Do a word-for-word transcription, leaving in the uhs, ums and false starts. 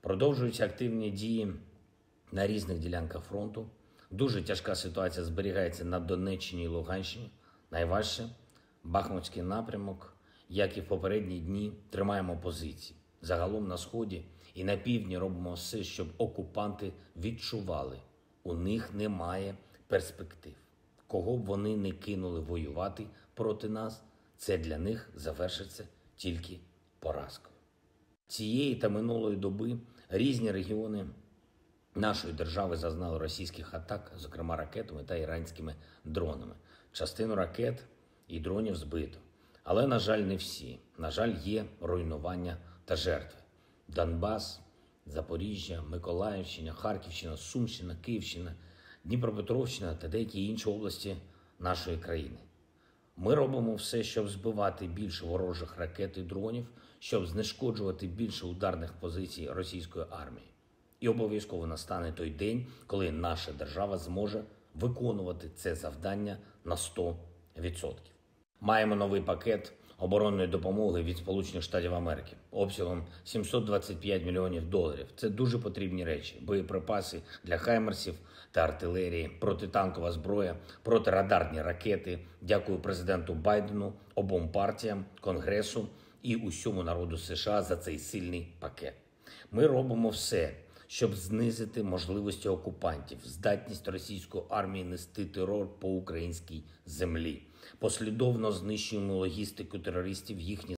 Продовжуються активні дії на різних ділянках фронту. Дуже тяжка ситуація зберігається на Донеччині і Луганщині. Найважче – Бахмутський напрямок, як і в попередні дні, тримаємо позиції. Загалом на Сході і на півдні робимо все, щоб окупанти відчували, у них немає перспектив. Кого б вони не кинули воювати проти нас, це для них завершиться тільки поразкою. Цієї та минулої доби різні регіони нашої держави зазнали російських атак, зокрема ракетами та іранськими дронами. Частину ракет і дронів збито. Але, на жаль, не всі. На жаль, є руйнування та жертви. Донбас, Запоріжжя, Миколаївщина, Харківщина, Сумщина, Київщина, Дніпропетровщина та деякі інші області нашої країни. Ми робимо все, щоб збивати більше ворожих ракет і дронів, щоб знешкоджувати більше ударних позицій російської армії. І обов'язково настане той день, коли наша держава зможе виконувати це завдання на сто відсотків. Маємо новий пакет оборонної допомоги від Сполучених Штатів Америки обсягом сімсот двадцять п'ять мільйонів доларів. Це дуже потрібні речі. Боєприпаси для хаймерсів та артилерії, протитанкова зброя, протирадарні ракети. Дякую президенту Байдену, обом партіям, Конгресу і усьому народу США за цей сильний пакет. Ми робимо все, щоб знизити можливості окупантів, здатність російської армії нести терор по українській землі. Послідовно знищуємо логістику терористів, їхні